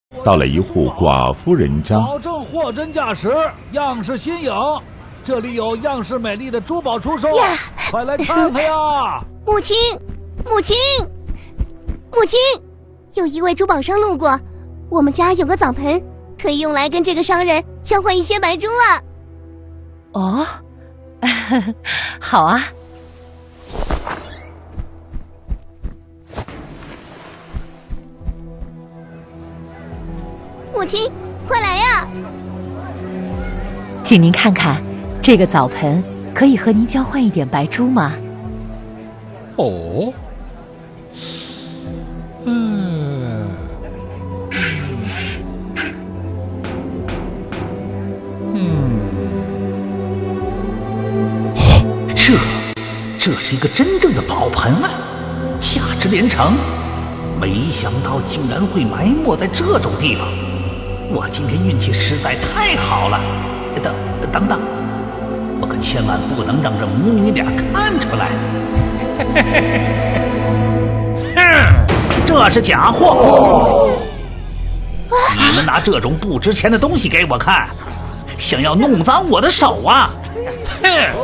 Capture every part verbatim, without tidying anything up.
到了一户寡妇人家， 保证货真价实，样式新颖。这里有样式美丽的珠宝出售，呀快来看看呀！ 母亲，母亲，母亲，有一位珠宝商路过，我们家有个澡盆，可以用来跟这个商人交换一些白珠啊。 哦，好啊。 母亲，快来呀！ 请您看看，这个澡盆可以和您交换一点白珠吗？ 哦，嗯，嗯， 这，这是一个真正的宝盆啊，价值连城。没想到竟然会埋没在这种地方。我今天运气实在太好了！等等等，我可千万不能让这母女俩看出来。哼，这是假货！你们拿这种不值钱的东西给我看，想要弄脏我的手啊！哼！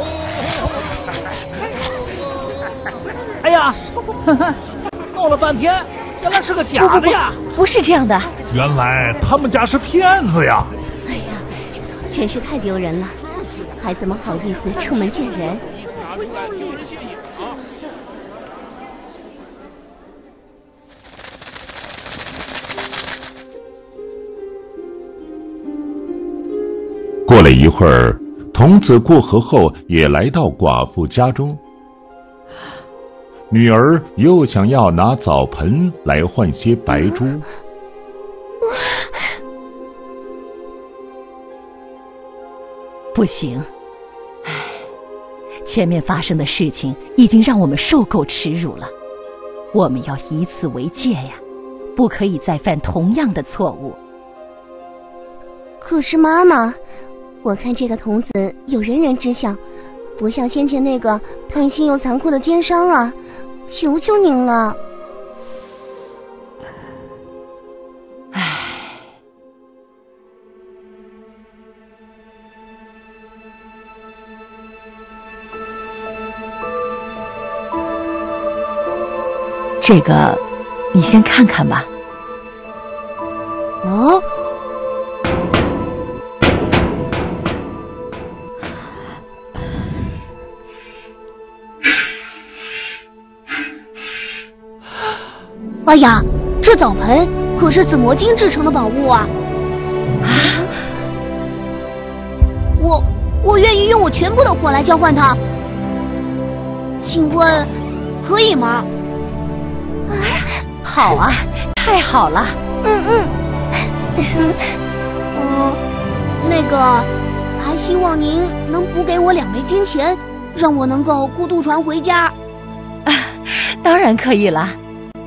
哎呀，弄了半天，原来是个假的呀！ 不不不，不是这样的。 原来他们家是骗子呀！ 哎呀，真是太丢人了，还怎么好意思出门见人？ 过了一会儿，童子过河后也来到寡妇家中。女儿又想要拿澡盆来换些白珠。 不行，唉，前面发生的事情已经让我们受够耻辱了，我们要以此为戒呀，不可以再犯同样的错误。 可是妈妈，我看这个童子有人人之相，不像先前那个贪心又残酷的奸商啊，求求您了。 唉，这个你先看看吧。 哦，哎呀，这澡盆可是紫魔晶制成的宝物啊！啊！我我愿意用我全部的火来交换它，请问可以吗？ 啊，好啊，太好了！ 嗯嗯。嗯，那个，还希望您能补给我两枚金钱，让我能够雇渡船回家。 啊，当然可以了。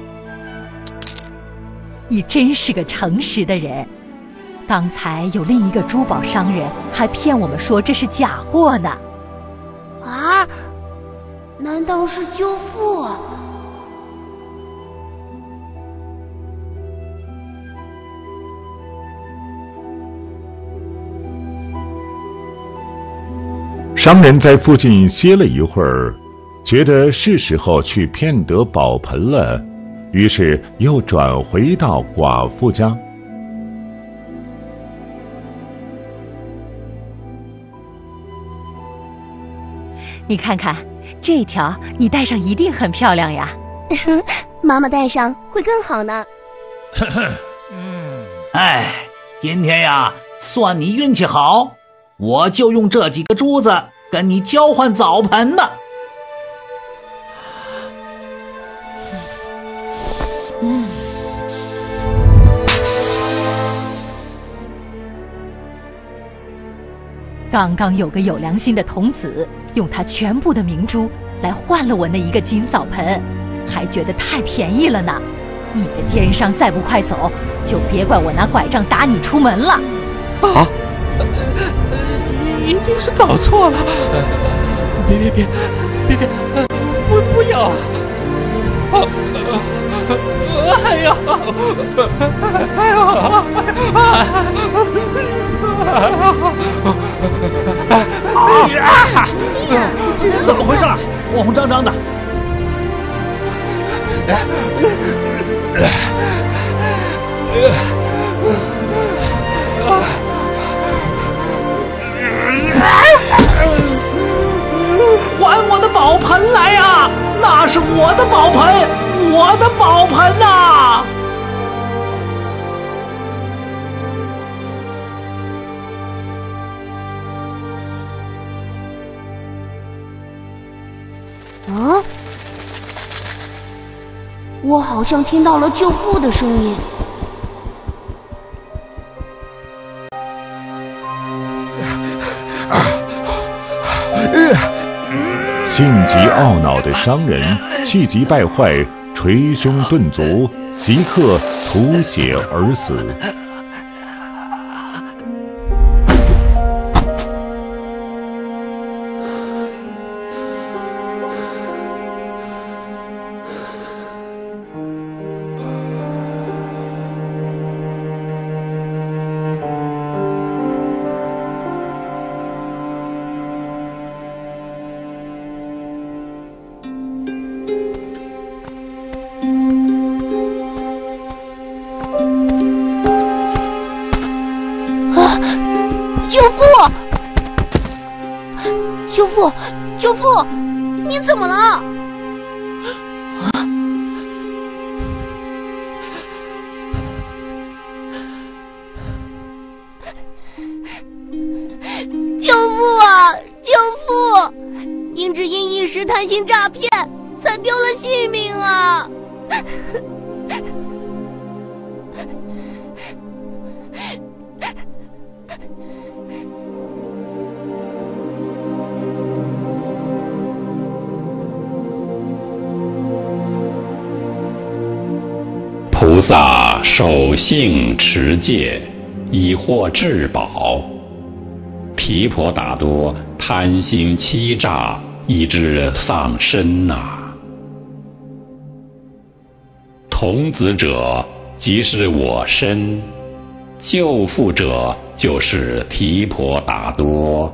你真是个诚实的人，刚才有另一个珠宝商人还骗我们说这是假货呢。 啊？难道是舅父？ 商人在附近歇了一会儿，觉得是时候去骗得宝盆了，于是又转回到寡妇家。 你看看这条，你戴上一定很漂亮呀。 妈妈戴上会更好呢。 嗯，哎，今天呀，算你运气好，我就用这几个珠子跟你交换澡盆的。 嗯，刚刚有个有良心的童子用他全部的明珠来换了我那一个金澡盆，还觉得太便宜了呢。你这奸商再不快走，就别怪我拿拐杖打你出门了。 啊，一定是搞错了。别别别别别，不不要！啊！哎呀！哎呀！ 我好像听到了舅父的声音。 性急懊恼的商人气急败坏，捶胸顿足，即刻吐血而死。 舅父，舅父，你怎么了？啊！舅父啊，舅父，您只因一时贪心诈骗，才丢了性命啊！ 菩萨守性持戒，以获至宝。毗婆达多贪心欺诈，以致丧身呐、啊。童子者即是我身，救父者就是毗婆达多。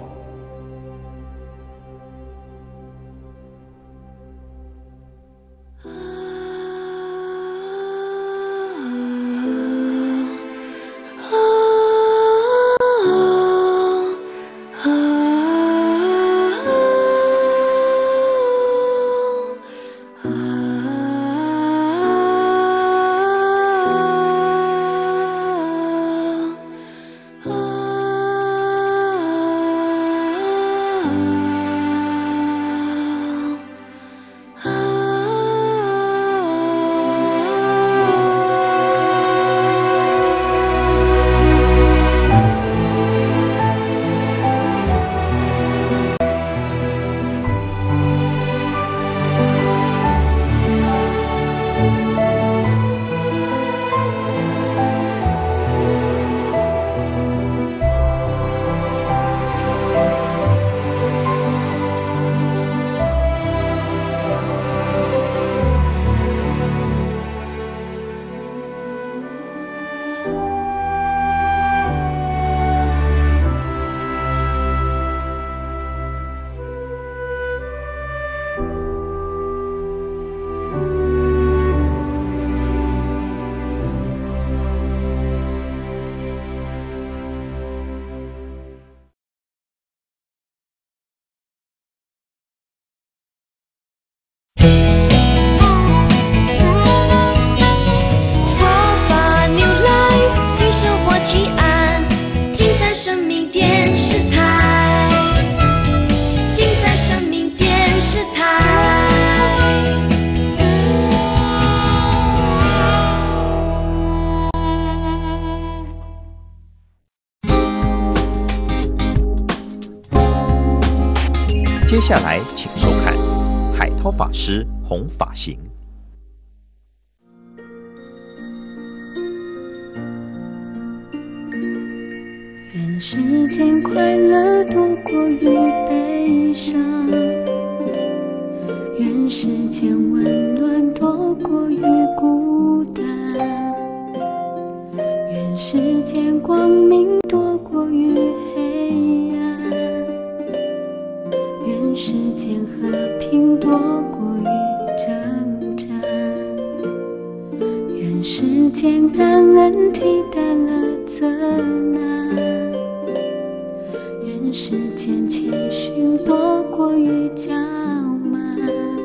接下来，请收看海涛法师弘法行。 愿世间快乐多过于悲伤，愿世间温暖多过于孤单，愿世间光明多过于黑暗，愿世间和平多过于征战，愿世间感恩替代了责难，愿世间谦逊多过于骄慢，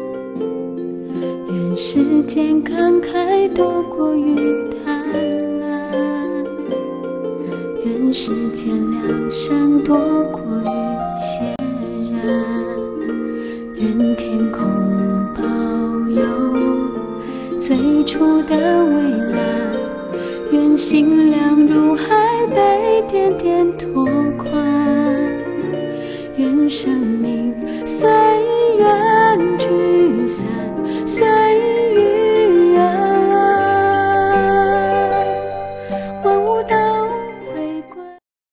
愿世间慷慨多过于贪婪，愿世间良善多过于邪然，愿天空保佑最处的蔚蓝，愿心凉如海被点点拓宽，愿生命随缘聚散，随遇而安，万物都回归。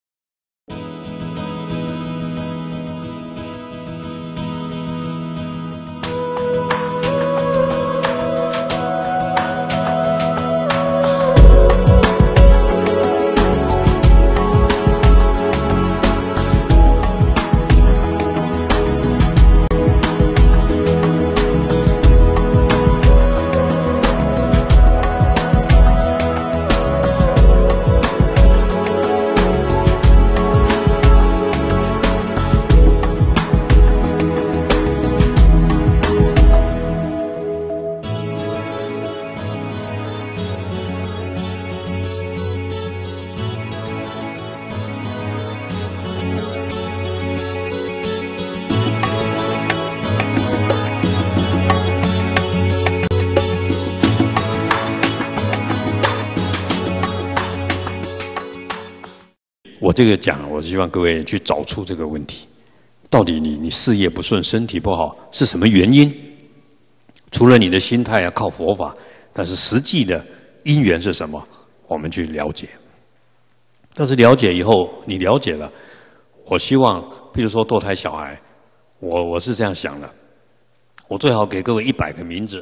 我这个讲，我希望各位去找出这个问题，到底你你事业不顺、身体不好是什么原因？除了你的心态要靠佛法，但是实际的因缘是什么？我们去了解。但是了解以后，你了解了，我希望，譬如说堕胎小孩，我我是这样想的，我最好给各位一百个名字，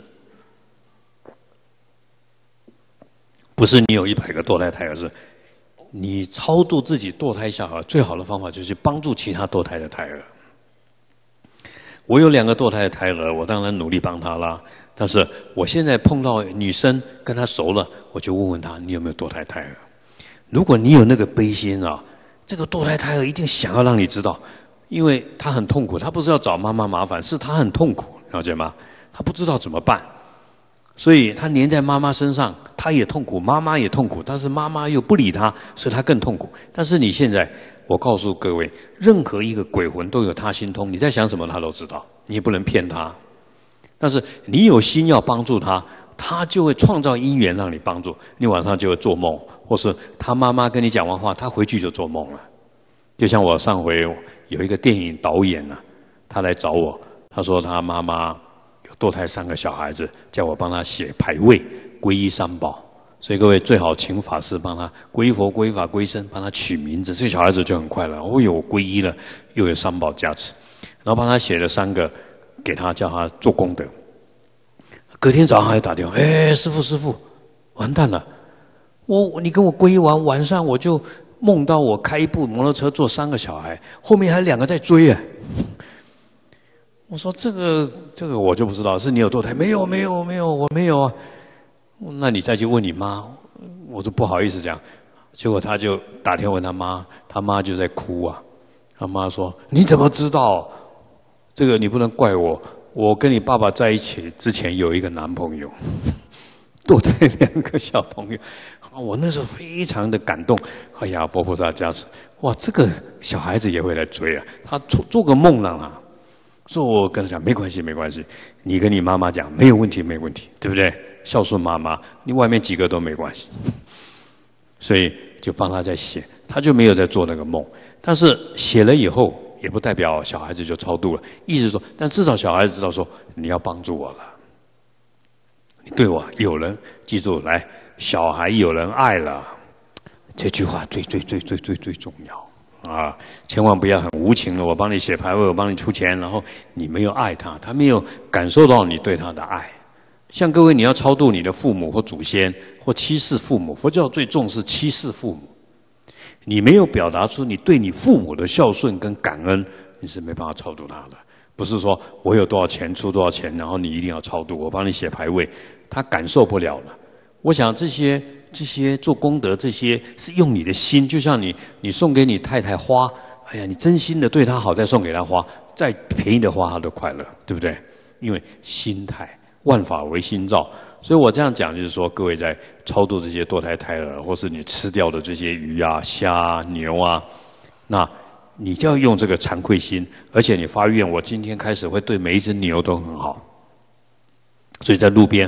不是你有一百个堕胎胎儿，是你超度自己堕胎小孩最好的方法就是帮助其他堕胎的胎儿。我有两个堕胎的胎儿，我当然努力帮他啦。但是我现在碰到女生跟他熟了，我就问问他你有没有堕胎胎儿。如果你有那个悲心啊，这个堕胎胎儿一定想要让你知道，因为他很痛苦，他不是要找妈妈麻烦，是他很痛苦，了解吗？他不知道怎么办。所以他黏在妈妈身上，他也痛苦，妈妈也痛苦，但是妈妈又不理他，所以他更痛苦。但是你现在，我告诉各位，任何一个鬼魂都有他心通，你在想什么他都知道，你也不能骗他。但是你有心要帮助他，他就会创造因缘让你帮助。你晚上就会做梦，或是他妈妈跟你讲完话，他回去就做梦了。就像我上回有一个电影导演啊，他来找我，他说他妈妈堕胎三个小孩子，叫我帮他写牌位，皈依三宝。所以各位最好请法师帮他皈依佛、皈依法、皈依僧，帮他取名字，这小孩子就很快乐。哦哟，皈依了，又有三宝加持，然后帮他写了三个，给他叫他做功德。隔天早上还打电话，哎，师父师父，完蛋了，我你跟我皈依完，晚上我就梦到我开一部摩托车坐三个小孩，后面还两个在追哎。我说这个这个我就不知道，是你有堕胎？没有没有没有，我没有啊。那你再去问你妈，我就不好意思讲。结果他就打电话问他妈，他妈就在哭啊。他妈说：“你怎么知道？这个你不能怪我。我跟你爸爸在一起之前有一个男朋友，堕胎两个小朋友。”我那时候非常的感动。哎呀，佛菩萨加持，哇，这个小孩子也会来追啊。他做做个梦让他。所以我跟他讲没关系没关系，你跟你妈妈讲没有问题没问题，对不对？孝顺妈妈，你外面几个都没关系。所以就帮他在写，他就没有在做那个梦。但是写了以后，也不代表小孩子就超度了，意思说，但至少小孩子知道说你要帮助我了，你对我有人记住来，小孩有人爱了，这句话最最最最最最重要。啊，千万不要很无情的，我帮你写牌位，我帮你出钱，然后你没有爱他，他没有感受到你对他的爱。像各位，你要超度你的父母或祖先或七世父母，佛教最重视七世父母。你没有表达出你对你父母的孝顺跟感恩，你是没办法超度他的。不是说我有多少钱出多少钱，然后你一定要超度，我帮你写牌位，他感受不了了。我想这些。这些做功德，这些是用你的心，就像你，你送给你太太花，哎呀，你真心的对她好，再送给她花，再便宜的花她都快乐，对不对？因为心态，万法唯心造。所以我这样讲，就是说，各位在超度这些堕胎胎儿，或是你吃掉的这些鱼啊、虾啊、牛啊，那你就要用这个惭愧心，而且你发愿，我今天开始会对每一只牛都很好。所以在路边。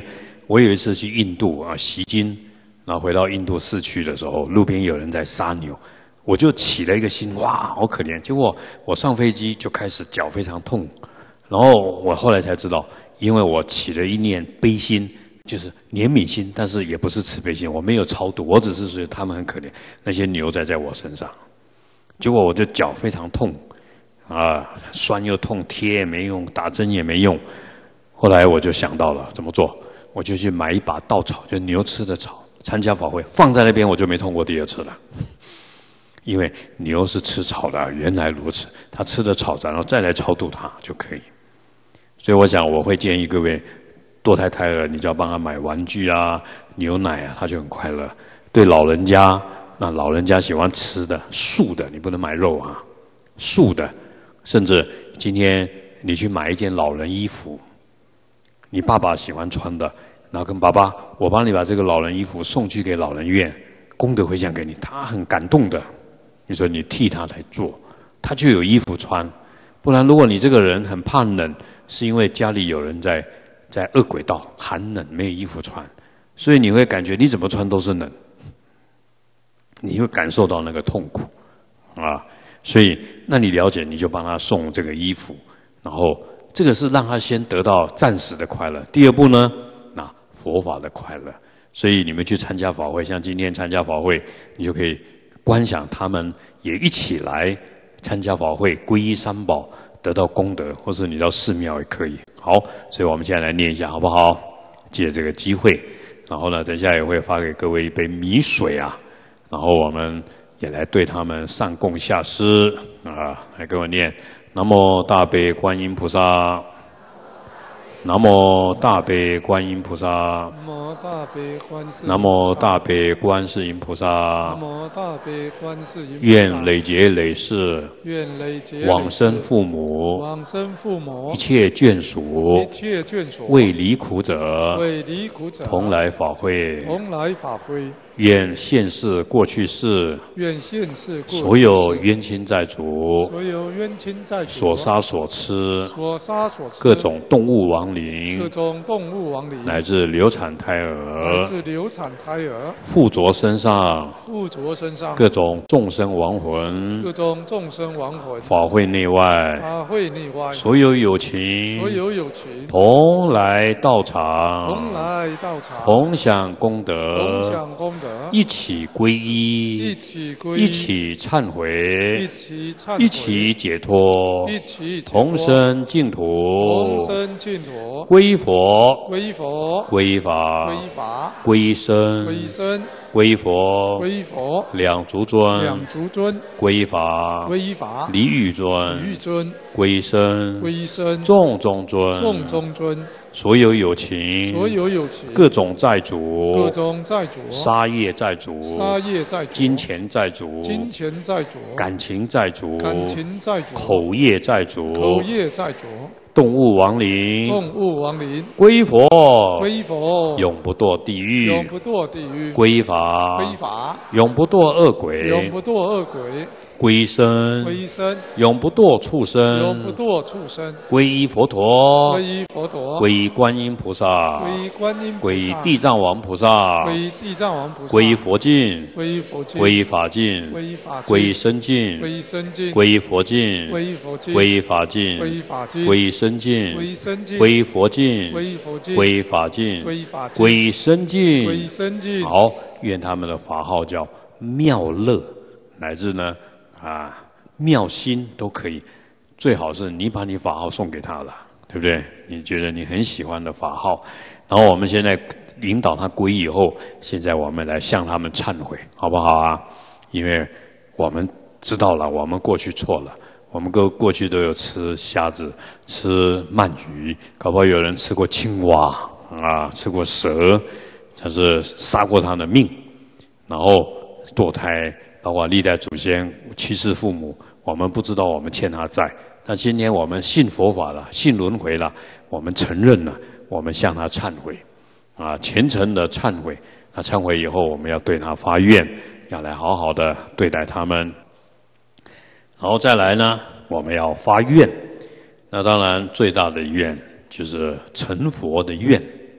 我有一次去印度啊习经，然后回到印度市区的时候，路边有人在杀牛，我就起了一个心，哇，好可怜。结果我上飞机就开始脚非常痛，然后我后来才知道，因为我起了一念悲心，就是怜悯心，但是也不是慈悲心，我没有超度，我只是觉得他们很可怜，那些牛在在我身上。结果我的脚非常痛，啊，酸又痛，贴也没用，打针也没用。后来我就想到了怎么做，我就去买一把稻草，就牛吃的草，参加法会放在那边，我就没痛过第二次了。因为牛是吃草的，原来如此，它吃的草，然后再来超度它就可以。所以我想我会建议各位堕胎胎儿，你就要帮他买玩具啊、牛奶啊，他就很快乐。对老人家，那老人家喜欢吃的素的，你不能买肉啊，素的。甚至今天你去买一件老人衣服，你爸爸喜欢穿的，然后跟爸爸，我帮你把这个老人衣服送去给老人院，功德回向给你，他很感动的。你说你替他来做，他就有衣服穿。不然，如果你这个人很怕冷，是因为家里有人在在恶鬼道，寒冷没有衣服穿，所以你会感觉你怎么穿都是冷，你会感受到那个痛苦啊。所以，那你了解，你就帮他送这个衣服，然后这个是让他先得到暂时的快乐。第二步呢，那佛法的快乐。所以你们去参加法会，像今天参加法会，你就可以观想他们也一起来参加法会，皈依三宝，得到功德，或是你到寺庙也可以。好，所以我们现在来念一下，好不好？借这个机会，然后呢，等一下也会发给各位一杯米水啊，然后我们也来对他们上供下施啊，来跟我念：南无大悲观音菩萨，南无大悲观音菩萨，南无大悲观世音菩萨，南无大悲观世音菩萨，愿累劫累世，愿累劫往生父母，往生父母，一切眷属，一切眷属，为离苦者，为离苦者，同来法会，同来法会。愿现世过去世，愿现世过去世，所有冤亲债主，所有冤亲债主，所杀所吃，所杀所吃，各种动物亡灵，各种动物亡灵，乃至流产胎儿，乃至流产胎儿，附着身上，附着身上，各种众生亡魂，各种众生亡魂，法会内外，法会内外，所有有情，所有有情，同来道场，同来道场，同享功德，同享功德。一起皈依，一起皈依，一起忏悔，一起忏悔，一起解脱，一起同生净土，同生净土。皈依佛，皈依佛，皈依法，皈依法，皈依僧，皈依僧。皈依佛，皈依佛，两足尊，两足尊；皈依法，皈依法，离欲尊，离欲尊；皈依僧，皈依僧，众中尊，众中尊。所有有情，所有有情，各种债主，各种债主，杀业债主，杀业债主，金钱债主，金钱债主，感情债主，感情债主，口业债主，口业债主。动物亡灵，动物亡灵，皈依佛，皈依佛，永不堕地狱，永不堕地狱；皈依法，皈依法，永不堕恶鬼，永不堕恶鬼；皈依僧，皈依僧，永不堕畜生，永不堕畜生；皈依佛陀，皈依佛陀，皈依观音菩萨，皈依观音菩萨，皈依地藏王菩萨，皈依地藏王菩萨，皈依佛境，皈依佛境，皈依法境，皈依法境，皈依僧境，皈依僧境，皈依佛境，皈依佛境，皈依法境，皈依法境，皈依僧境，皈依僧境，皈依佛境，皈依佛境，皈依法境，皈依法境，皈依僧境，皈依僧境。好，愿他们的法号叫妙乐，乃至呢啊妙心都可以。最好是你把你法号送给他了，对不对？你觉得你很喜欢的法号，然后我们现在引导他皈依以后，现在我们来向他们忏悔，好不好啊？因为我们知道了，我们过去错了。我们过过去都有吃虾子、吃鳗鱼，搞不好有人吃过青蛙啊，吃过蛇，他是杀过他的命，然后堕胎，包括历代祖先去世父母，我们不知道我们欠他债。但今天我们信佛法了，信轮回了，我们承认了，我们向他忏悔，啊，虔诚的忏悔。那忏悔以后，我们要对他发愿，要来好好的对待他们。然后再来呢，我们要发愿。那当然最大的愿就是成佛的愿。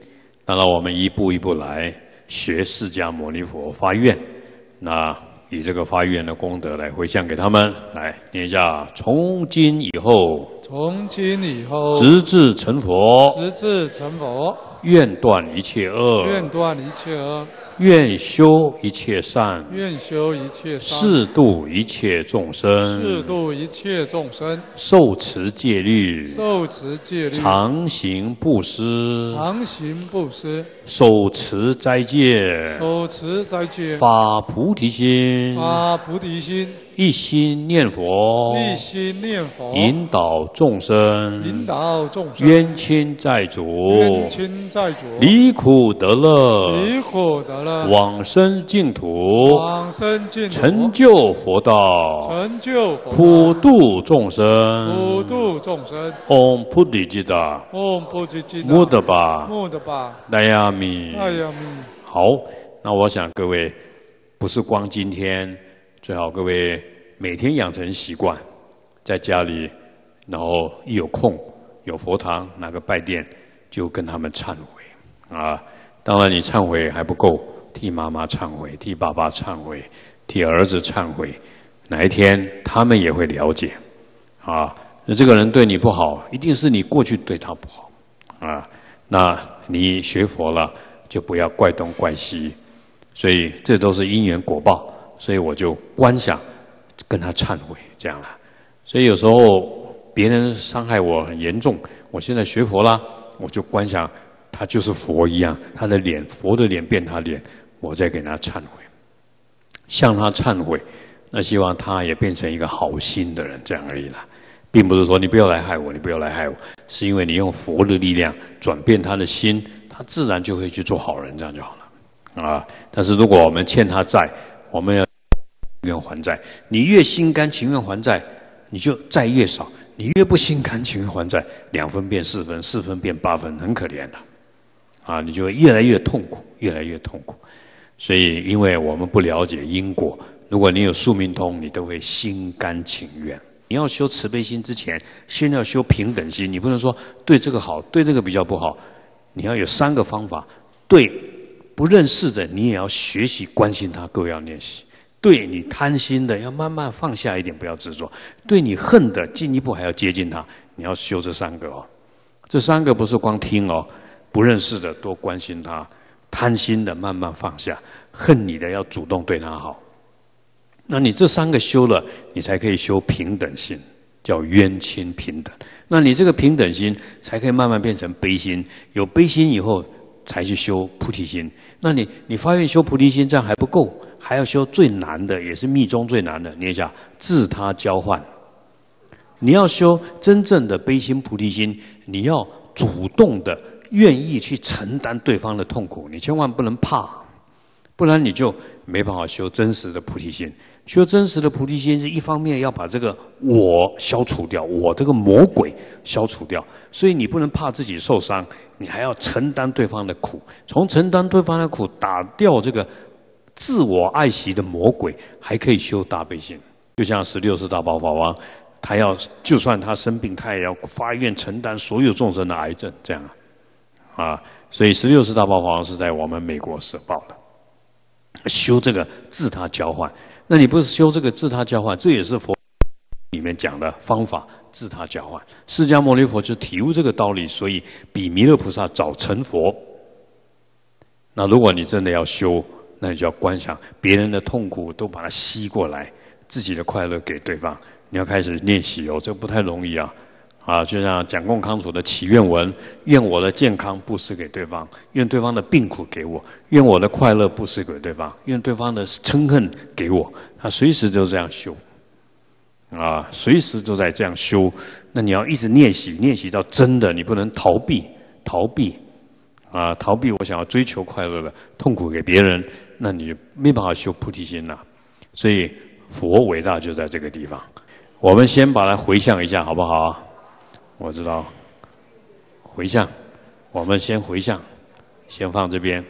当然，我们一步一步来学释迦牟尼佛发愿，那以这个发愿的功德来回向给他们。来念一下：从今以后， 从今以后， 直至成佛， 直至成佛， 愿断一切恶， 愿断一切恶， 愿修一切善， 愿修一切善， 誓度一切众生， 誓度一切众生， 受持戒律， 受持戒律， 常行布施， 常行布施， 手持斋戒， 手持斋戒， 发菩提心， 发菩提心， 一心念佛， 一心念佛， 引导众生， 引导众生， 冤亲债主， 冤亲债主， 离苦得乐， 离苦得乐， 往生净土， 往生净土， 成就佛道， 成就佛道， 普度众生， 普度众生。 唵菩提吉达， 唵菩提吉达， 摩德巴， 摩德巴， 南亚米， 南亚米。 好，那我想各位不是光今天，最好各位每天养成习惯，在家里，然后一有空有佛堂哪个拜殿，就跟他们忏悔啊。当然你忏悔还不够，替妈妈忏悔，替爸爸忏悔，替儿子忏悔，哪一天他们也会了解啊。那这个人对你不好，一定是你过去对他不好啊。那你学佛了，就不要怪东怪西，所以这都是因缘果报，所以我就观想跟他忏悔这样啦。所以有时候别人伤害我很严重，我现在学佛啦，我就观想他就是佛一样，他的脸，佛的脸变他脸，我再给他忏悔，向他忏悔，那希望他也变成一个好心的人，这样而已啦。并不是说你不要来害我，你不要来害我，是因为你用佛的力量转变他的心，他自然就会去做好人，这样就好了啊。但是如果我们欠他债，我们要情愿还债，你越心甘情愿还债，你就债越少；你越不心甘情愿还债，两分变四分，四分变八分，很可怜的啊！你就会越来越痛苦，越来越痛苦。所以，因为我们不了解因果，如果你有宿命通，你都会心甘情愿。你要修慈悲心之前，先要修平等心。你不能说对这个好，对这个比较不好。你要有三个方法：对不认识的，你也要学习关心他，各位要练习；对你贪心的，要慢慢放下一点，不要执着；对你恨的，进一步还要接近他。你要修这三个哦。这三个不是光听哦，不认识的多关心他，贪心的慢慢放下，恨你的要主动对他好。那你这三个修了，你才可以修平等心，叫冤亲平等。那你这个平等心才可以慢慢变成悲心，有悲心以后才去修菩提心。那你你发愿修菩提心，这样还不够，还要修最难的，也是密宗最难的，念一下自他交换。你要修真正的悲心菩提心，你要主动的愿意去承担对方的痛苦，你千万不能怕，不然你就没办法修真实的菩提心。修真实的菩提心是一方面要把这个我消除掉，我这个魔鬼消除掉，所以你不能怕自己受伤，你还要承担对方的苦，从承担对方的苦打掉这个自我爱惜的魔鬼，还可以修大悲心。就像十六世大宝法王，他要就算他生病，他也要发愿承担所有众生的癌症，这样啊，啊，所以十六世大宝法王是在我们美国舍报的，修这个自他交换。那你不是修这个自他交换，这也是佛里面讲的方法，自他交换。释迦牟尼佛就体悟这个道理，所以比弥勒菩萨早成佛。那如果你真的要修，那你就要观想别人的痛苦都把它吸过来，自己的快乐给对方。你要开始练习哦，这不太容易啊。啊，就像蒋公康楚的祈愿文，愿我的健康布施给对方，愿对方的病苦给我，愿我的快乐布施给对方，愿对方的嗔恨给我。他随时都这样修，啊，随时都在这样修。那你要一直练习，练习到真的，你不能逃避，逃避，啊，逃避我想要追求快乐了，痛苦给别人，那你没办法修菩提心了。所以佛伟大就在这个地方。我们先把它回向一下，好不好？我知道，回向，我们先回向，先放这边，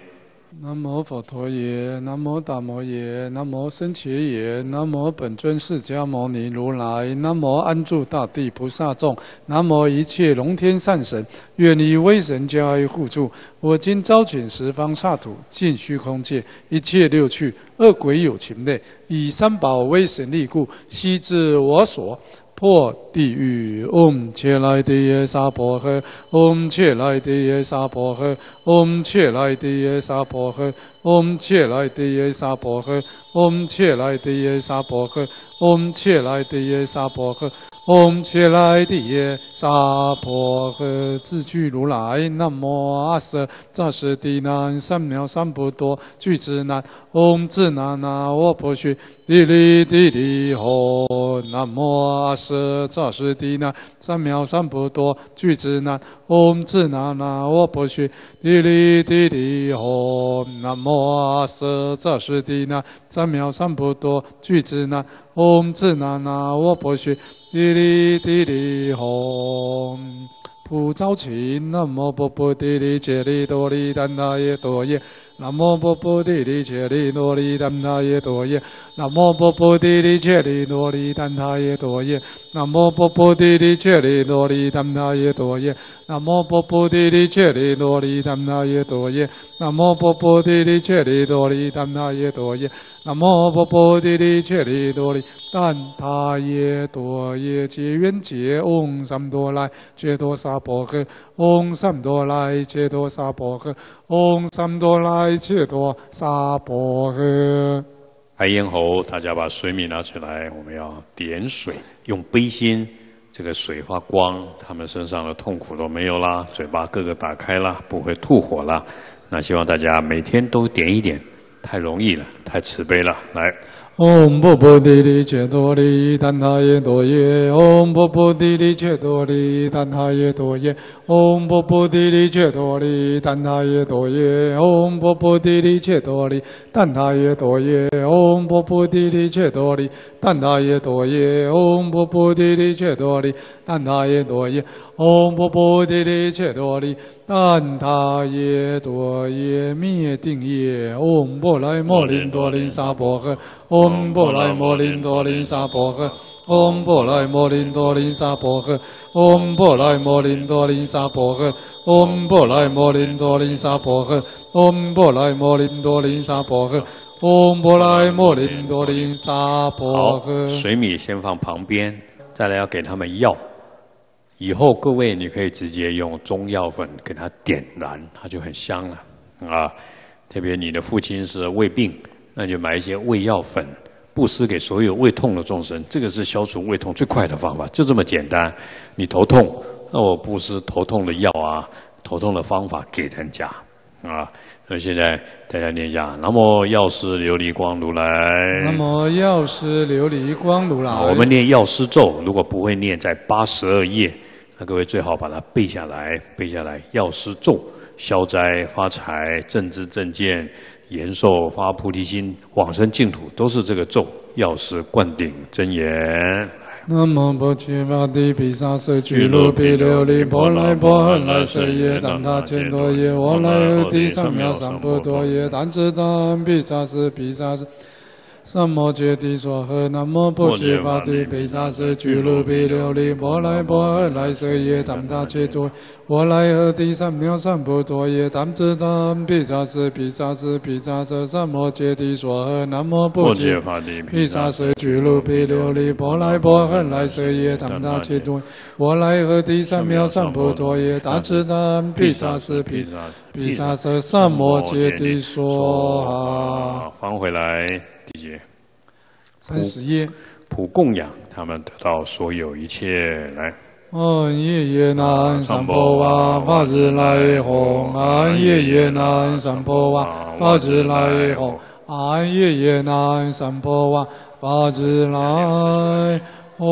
南无佛陀耶，南无大摩耶，南无僧伽耶，南无本尊释迦牟尼如来，南无安住大地菩萨众，南无一切龙天善神，愿以威神加以护助。我今招请十方刹土、尽虚空界一切六趣、恶鬼有情类，以三宝威神力故，悉至我所。破地狱，唵切来地耶娑婆诃，唵切来地耶娑婆诃，唵切来地耶娑婆诃，唵切来地耶娑婆诃，唵切来地耶娑婆诃，唵切来地耶娑婆诃，唵切来地耶娑婆诃。自具如来，南无阿舍扎什地南三藐三菩提俱胝那，唵智那那我婆须地利地利吼，南无阿舍扎什地南三藐三菩提俱胝那，唵智那那我婆须地利地利吼，南无阿舍扎什地南三藐三菩提俱胝那，唵智那那我婆须地利地利吼。普招请，南无波波地利揭利多利怛那耶多耶，南无波波地利揭利多利怛那耶多耶，南无波波地利揭利多利怛那耶多耶，南无波波地利揭利多利怛那耶多耶，南无波波地利揭利多利怛那耶多耶，南无波波地利揭利多利怛那耶多耶，南无波波地利揭利多利怛那耶多耶，结缘结，唵三多来揭多萨婆诃，唵三多来揭多萨婆诃，唵三多来揭多萨婆诃。 白咽喉，大家把水米拿起来，我们要点水，用悲心，这个水发光，他们身上的痛苦都没有啦，嘴巴各个打开啦，不会吐火啦。那希望大家每天都点一点，太容易了，太慈悲了，来。 唵波波地利揭多利怛那耶多耶，唵波波地利揭多利怛那耶多耶，唵波波地利揭多利怛那耶多耶，唵波波地利揭多利怛那耶多耶，唵波波地利揭多利怛那耶多耶，唵波波地利揭多利怛那耶多耶，唵波波地利揭多利怛那耶多耶，灭定业，唵波来摩林多林萨婆诃，唵波来摩林多林萨婆诃，唵波来摩林多林萨婆诃，唵波来摩林多林萨婆诃，唵波来摩林多林萨婆诃，唵波来摩林多林萨婆诃，唵波来摩林多林萨婆诃。 水米先放旁边，再来要给他们药。以后各位你可以直接用中药粉给它点燃，它就很香了啊！特别你的父亲是胃病，那就买一些胃药粉，布施给所有胃痛的众生，这个是消除胃痛最快的方法，就这么简单。你头痛，那我布施头痛的药啊，头痛的方法给人家啊。所以现在大家念一下：南无药师琉璃光如来。 南无药师琉璃光如来。 我们念药师咒，如果不会念，在八十二页。那各位最好把它背下来，背下来。药师咒，消灾发财、正知正见、延寿发菩提心、往生净土，都是这个咒。药师灌顶真言。 南无波切伐帝毗沙瑟俱卢毗琉璃波罗波诃来舍耶怛他千多耶我来诃帝三藐三菩提耶怛侄怛毗沙瑟毗沙瑟三摩揭谛娑诃。南无波切伐帝毗沙瑟俱卢毗琉璃波罗波诃来舍耶怛他千多耶我来诃帝三藐三菩提耶怛侄怛毗沙瑟毗沙瑟毗沙瑟三摩揭谛娑诃。南无波切伐帝毗沙瑟俱卢毗琉璃波罗波诃来舍耶怛他千多耶我来诃帝三藐三菩提耶怛侄怛毗沙瑟毗沙瑟三摩揭谛娑诃。 还回来。第几？ 三十页。 普供养，他们得到所有一切。来。 安耶耶南三婆哇法子来吽，安耶耶南三婆哇法子来吽，安耶耶南三婆哇法子来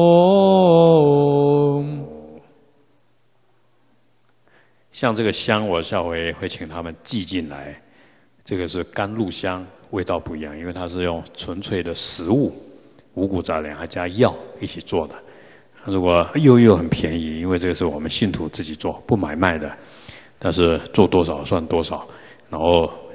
吽。 像这个香，我下回会请他们寄进来。这个是甘露香。味道不一样，因为它是用纯粹的食物，五谷杂粮还加药一起做的。如果又又很便宜，因为这个是我们信徒自己做，不买卖的，但是做多少算多少。然后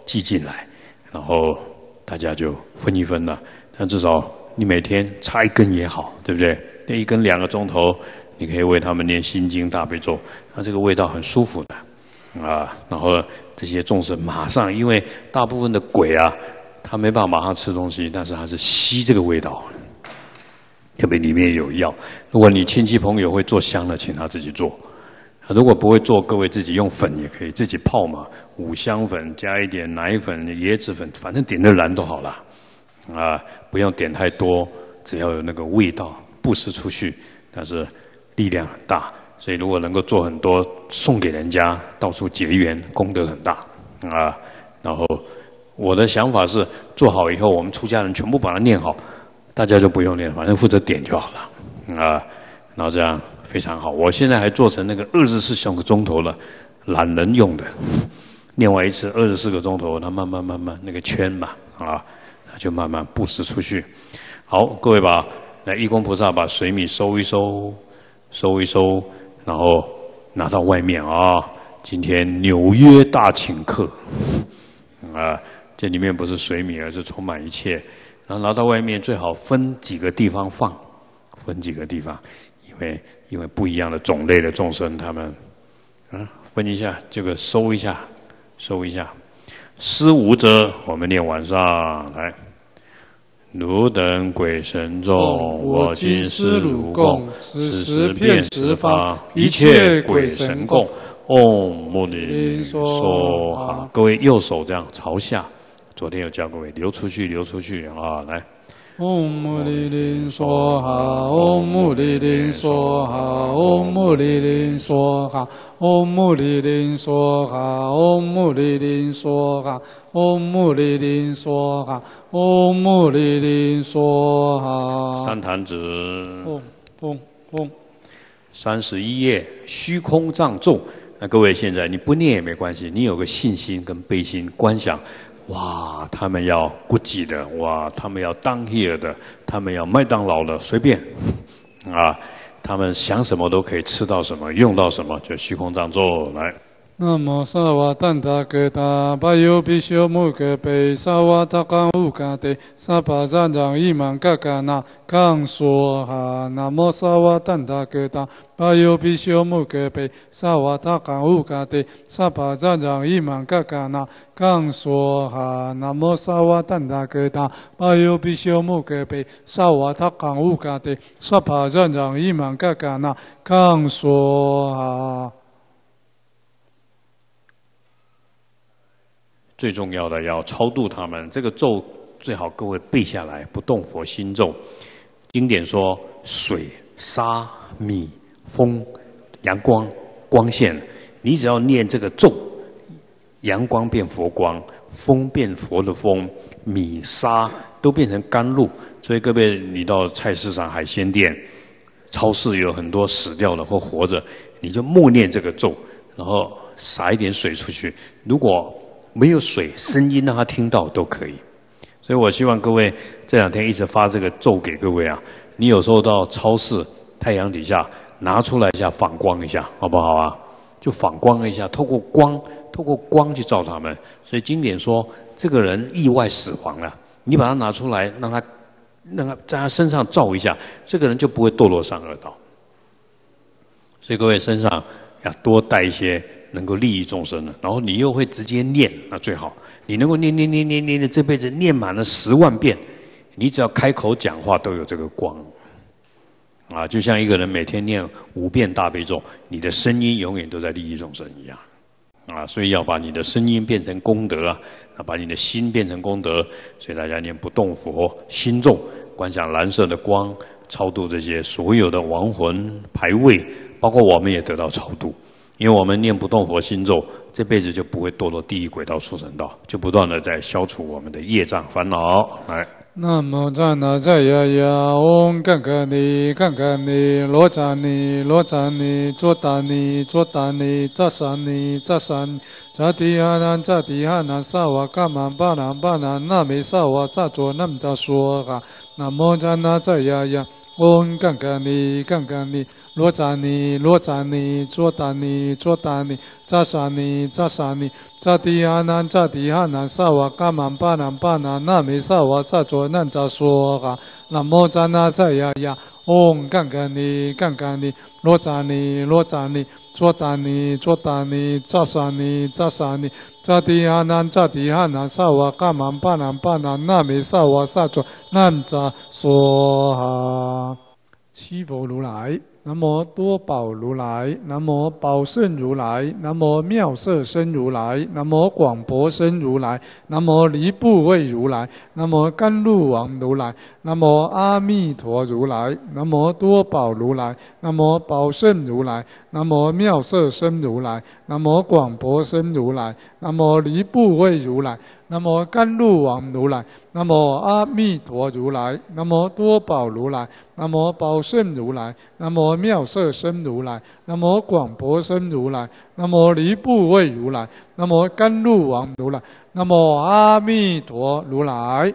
寄进来，然后大家就分一分了。但至少你每天插一根也好，对不对？那一根两个钟头，你可以为他们念心经大悲咒，那这个味道很舒服的啊。然后这些众生马上，因为大部分的鬼啊，他没办法马上吃东西，但是他是吸这个味道，特别里面有药。如果你亲戚朋友会做香的，请他自己做。如果不会做，各位自己用粉也可以，自己泡嘛，五香粉加一点奶粉、椰子粉，反正点的燃都好了，啊，不用点太多，只要有那个味道，布施出去，但是力量很大。所以如果能够做很多，送给人家，到处结缘，功德很大，啊。然后我的想法是，做好以后，我们出家人全部把它念好，大家就不用念，反正负责点就好了，啊。然后这样。非常好，我现在还做成那个二十四小个钟头了，懒人用的。念完一次二十四个钟头，它慢慢慢慢那个圈嘛啊，就慢慢布施出去。好，各位把来义工菩萨把水米收一收，收一收，然后拿到外面啊。今天纽约大请客啊，这里面不是水米，而是充满一切。然后拿到外面最好分几个地方放，分几个地方，因为。因为不一样的种类的众生，他们，嗯，分一下，这个收一下，收一下。施无者，我们念晚上来。汝等鬼神众，我今施汝供，此时遍十方，一切鬼神共。唵牟尼林梭哈。各位右手这样朝下，昨天有教各位流出去，流出去啊，来。 唵牟尼林梭哈，唵牟尼林梭哈，唵牟尼林梭哈，唵牟尼林梭哈，唵牟尼林梭哈，唵牟尼林梭哈，唵牟尼林梭哈。 三弹指。 唵唵唵。 三十一页虚空藏咒。那各位现在你不念也没关系，你有个信心跟悲心观想。哇，他们要估计的，哇，他们要当 here 的，他们要麦当劳的，随便，啊，他们想什么都可以吃到什么，用到什么，就虚空藏咒来。 那么萨瓦旦达格达巴尤比修木格贝萨瓦达冈乌嘎德萨巴赞让伊曼嘎嘎那冈说哈。那么萨瓦旦达格达巴尤比修木格贝萨瓦达冈乌嘎德萨巴赞让伊曼嘎嘎那冈说哈。那么萨瓦旦达格达巴尤比修木格贝萨瓦达冈乌嘎德萨巴赞让伊曼嘎嘎那冈说哈。 最重要的要超度他们，这个咒最好各位背下来，不动佛心咒。经典说，水、沙、米、风、阳光、光线，你只要念这个咒，阳光变佛光，风变佛的风，米、沙都变成甘露。所以各位，你到菜市场、海鲜店、超市有很多死掉的或活着，你就默念这个咒，然后洒一点水出去。如果没有水，声音让他听到都可以。所以我希望各位这两天一直发这个咒给各位啊。你有时候到超市太阳底下拿出来一下，反光一下，好不好啊？就反光一下，透过光，透过光去照他们。所以经典说，这个人意外死亡了，你把他拿出来，让他让他在他身上照一下，这个人就不会堕落上恶道。所以各位身上要多带一些能够利益众生的，然后你又会直接念，那最好。你能够念念念念念的，这辈子念满了十万遍，你只要开口讲话都有这个光。啊，就像一个人每天念五遍大悲咒，你的声音永远都在利益众生一样。啊，所以要把你的声音变成功德啊，把你的心变成功德。所以大家念不动佛心咒，观想蓝色的光，超度这些所有的亡魂牌位，包括我们也得到超度。因为我们念不动佛心咒，这辈子就不会堕落地狱、鬼道、畜生道，就不断的在消除我们的业障烦恼。来， 那么赞那赞呀呀，嗡干干尼干干尼，罗扎尼罗扎尼，卓达尼卓达尼，扎萨尼扎萨尼，扎提哈南扎提哈南，萨瓦嘎曼巴南巴南，那美萨瓦萨卓南扎说哈。那么赞那赞呀呀， 嗡干干尼干干尼，罗扎尼罗扎尼，卓达尼卓达尼，扎沙尼扎沙尼，扎提哈南扎提哈南，萨瓦嘎曼巴南巴南，那米萨瓦萨卓南扎说哈，南无扎那萨呀呀，嗡干干尼干干尼，罗扎尼罗扎尼，卓达尼卓达尼，扎沙尼扎沙尼。扎提哈南扎提哈南，萨瓦嘎曼巴南巴南，那米萨瓦萨卓南扎说哈。七佛如来，南无多宝如来，南无宝胜如来，南无妙色身如来，南无广博身如来，南无离怖畏如来，南无甘露王如来，南无阿弥陀如来，南无多宝如来，南无宝胜如来，南无妙色身如来，南无广博身如来，南无离怖畏如来，南无甘露王如来，南无阿弥陀如来，南无多宝如来，南无宝胜如来，南无妙色身如来，南无广博身如来，南无离怖畏如来，南无甘露王如来，南无阿弥陀如来。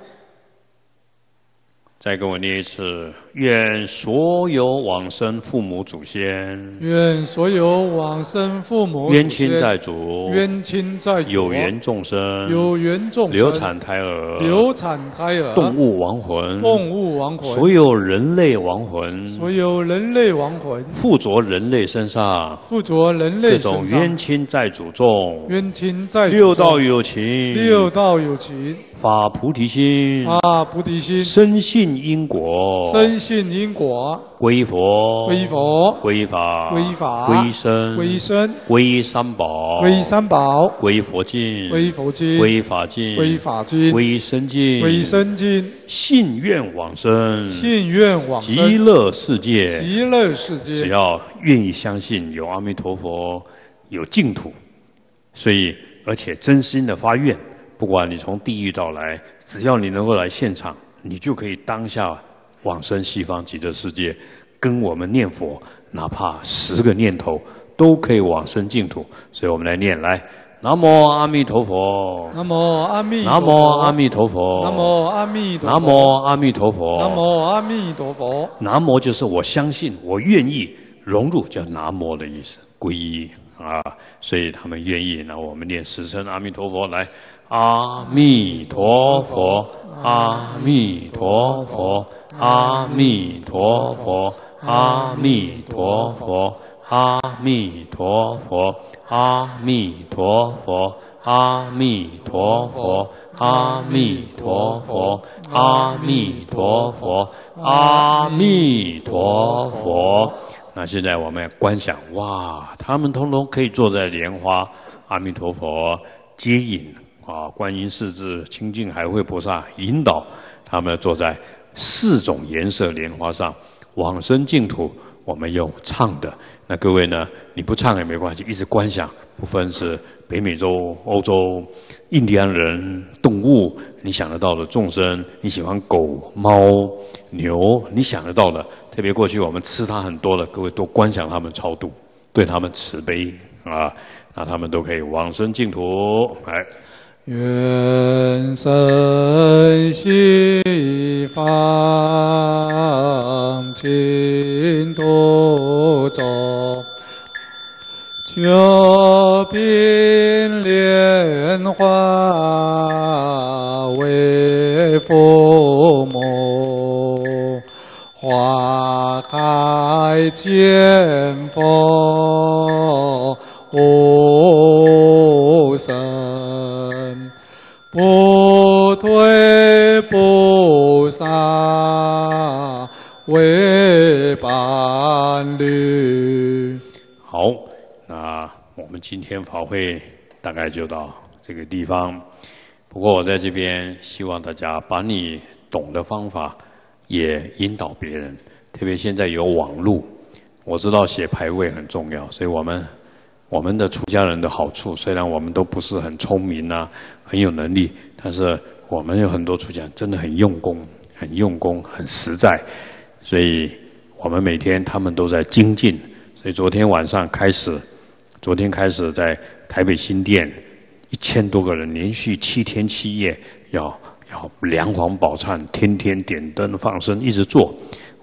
再跟我念一次：愿所有往生父母祖先， 愿所有往生父母冤亲债主， 冤亲债主， 有缘众生， 有缘众生， 流产胎儿， 流产胎儿， 动物亡魂， 动物亡魂， 所有人类亡魂， 所有人类亡魂， 附着人类身上， 附着人类各种冤亲债主众， 冤亲债主众， 六道有情， 六道有情。 发菩提心， 发菩提心， 深信因果， 深信因果， 皈佛， 皈佛， 皈法， 皈法， 皈身， 皈身， 皈三宝， 皈三宝， 皈佛经， 皈佛经， 皈法经， 皈法经， 皈身经， 皈身经， 信愿往生， 信愿往生， 极乐世界， 极乐世界， 只要愿意相信有阿弥陀佛，有净土，所以而且真心的发愿。不管你从地狱到来，只要你能够来现场，你就可以当下往生西方极乐世界，跟我们念佛，哪怕十个念头都可以往生净土。所以我们来念，来，南无阿弥陀佛， 南无阿弥， 南无阿弥陀佛， 南无阿弥陀佛， 南无阿弥陀佛， 南无阿弥陀佛。 南无就是我相信，我愿意融入，叫南无的意思，皈依啊。所以他们愿意，那我们念十声阿弥陀佛来。阿弥陀佛，阿弥陀佛，阿弥陀佛，阿弥陀佛，阿弥陀佛，阿弥陀佛，阿弥陀佛，阿弥陀佛，阿弥陀佛，阿弥陀佛。那现在我们观想，哇，他们通通可以坐在莲花，阿弥陀佛接引。啊，观音世智、清净海会菩萨引导他们坐在四种颜色莲花上往生净土。我们用唱的，那各位呢？你不唱也没关系，一直观想，不分是北美洲、欧洲、印第安人、动物，你想得到的众生，你喜欢狗、猫、牛，你想得到的，特别过去我们吃它很多的，各位都观想他们超度，对他们慈悲啊，那他们都可以往生净土。来。 愿生西方净土中，九品莲花为父母，花开见佛无生。不退不杀为伴侣。 好，那我们今天法会大概就到这个地方。不过我在这边希望大家把你懂的方法也引导别人，特别现在有网络，我知道写牌位很重要，所以我们我们的出家人的好处，虽然我们都不是很聪明啊，很有能力，但是我们有很多出家人真的很用功，很用功，很实在，所以我们每天他们都在精进。所以昨天晚上开始，昨天开始在台北新店，一千多个人连续七天七夜要要梁皇宝忏，天天点灯放生，一直做。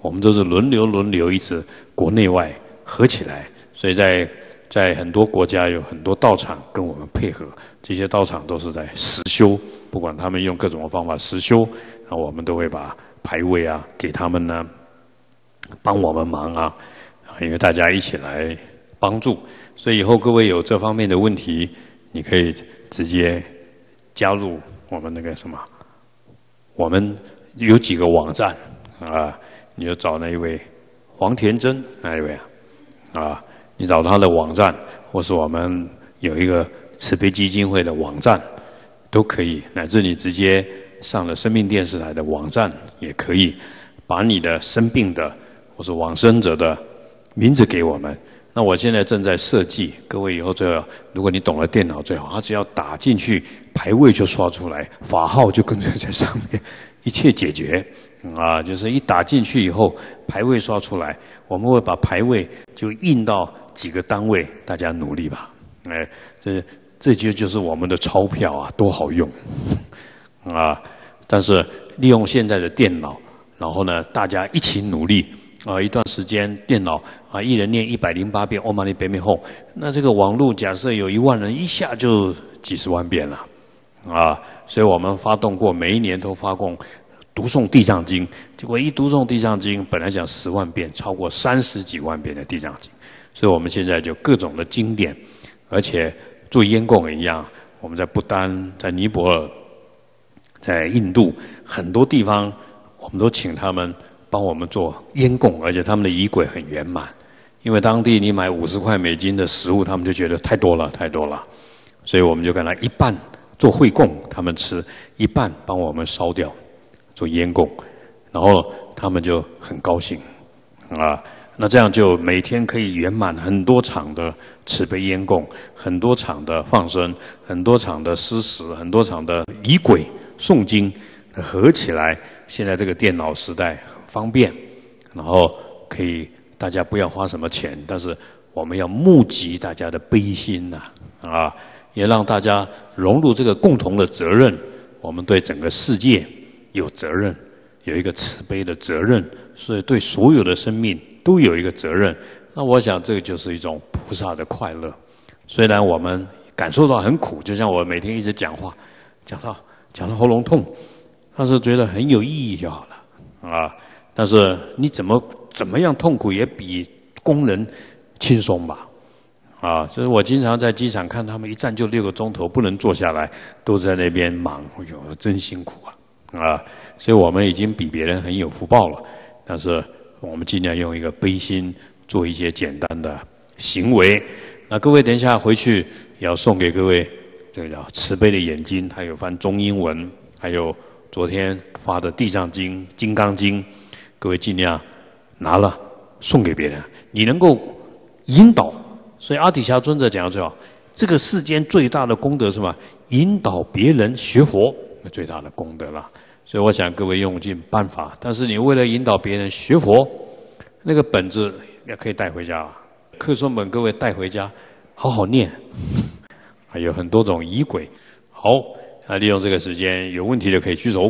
我们都是轮流轮流一直国内外合起来，所以在在很多国家有很多道场跟我们配合，这些道场都是在实修，不管他们用各种方法实修，那我们都会把牌位啊给他们呢，帮我们忙啊，因为大家一起来帮助，所以以后各位有这方面的问题，你可以直接加入我们那个什么，我们有几个网站啊，你就找那一位黄田珍那一位啊，啊，你找他的网站，或是我们有一个慈悲基金会的网站，都可以，乃至你直接上了生命电视台的网站也可以，把你的生病的或是往生者的名字给我们。那我现在正在设计，各位以后最好，如果你懂了电脑最好，他只要打进去牌位就刷出来，法号就跟着在上面，一切解决啊！就是一打进去以后，牌位刷出来，我们会把牌位就印到几个单位，大家努力吧。哎，这这就就是我们的钞票啊，多好用啊！但是利用现在的电脑，然后呢，大家一起努力。啊，一段时间电脑啊，一人念一百零八遍《唵嘛呢叭咪吽》，那这个网络假设有一万人，一下就几十万遍了，啊，所以我们发动过，每一年都发动读诵地藏经，结果一读诵地藏经，本来讲十万遍，超过三十几万遍的地藏经，所以我们现在就各种的经典，而且做烟供也一样，我们在不丹、在尼泊尔、在印度很多地方，我们都请他们帮我们做烟供，而且他们的仪轨很圆满。因为当地你买五十块美金的食物，他们就觉得太多了，太多了，所以我们就跟他一半做会供，他们吃，一半帮我们烧掉，做烟供，然后他们就很高兴啊。那这样就每天可以圆满很多场的慈悲烟供，很多场的放生，很多场的施食，很多场的仪轨诵经，合起来，现在这个电脑时代很方便，然后可以大家不要花什么钱，但是我们要募集大家的悲心呐，啊，也让大家融入这个共同的责任，我们对整个世界有责任，有一个慈悲的责任，所以对所有的生命都有一个责任。那我想这个就是一种菩萨的快乐。虽然我们感受到很苦，就像我每天一直讲话，讲到讲到喉咙痛，但是觉得很有意义就好了啊。但是你怎么怎么样痛苦也比工人轻松吧，啊！所以我经常在机场看他们一站就六个钟头，不能坐下来，都在那边忙，哎呦，真辛苦啊！啊，所以我们已经比别人很有福报了，但是我们尽量用一个悲心做一些简单的行为。那各位等一下回去也要送给各位这个叫慈悲的眼睛，它有翻中英文，还有昨天发的地藏经、金刚经，各位尽量拿了送给别人，你能够引导。所以阿底峡尊者讲的最好，这个世间最大的功德是什么？引导别人学佛，那最大的功德了。所以我想各位用尽办法，但是你为了引导别人学佛，那个本子也可以带回家，课诵本各位带回家，好好念，还有很多种仪轨。好，那利用这个时间，有问题的可以举手。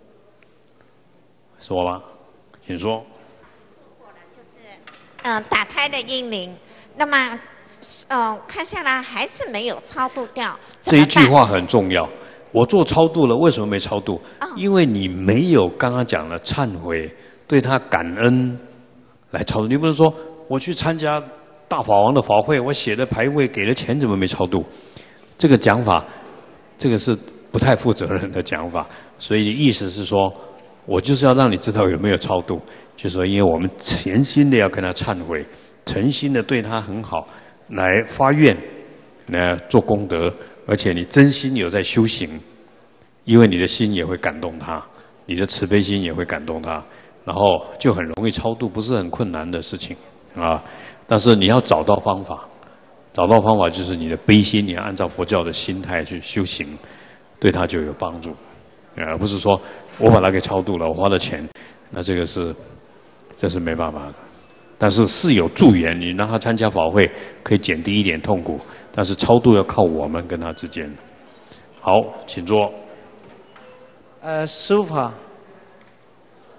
是我吗？请说。 嗯、呃，打开了阴灵，那么，呃，看下来还是没有超度掉。 这一句话很重要。我做超度了，为什么没超度？哦、因为你没有刚刚讲了忏悔，对他感恩来超度。你不能说我去参加大法王的法会，我写了牌位，给了钱，怎么没超度？这个讲法，这个是不太负责任的讲法。所以意思是说，我就是要让你知道有没有超度。就是说，因为我们诚心的要跟他忏悔，诚心的对他很好，来发愿，来做功德，而且你真心有在修行，因为你的心也会感动他，你的慈悲心也会感动他，然后就很容易超度，不是很困难的事情啊。但是你要找到方法，找到方法就是你的悲心，你要按照佛教的心态去修行，对他就有帮助，而不是说我把他给超度了，我花了钱，那这个是。这是没办法的，但是是有助缘，你让他参加法会，可以减低一点痛苦，但是超度要靠我们跟他之间。好，请坐。 呃，师父好。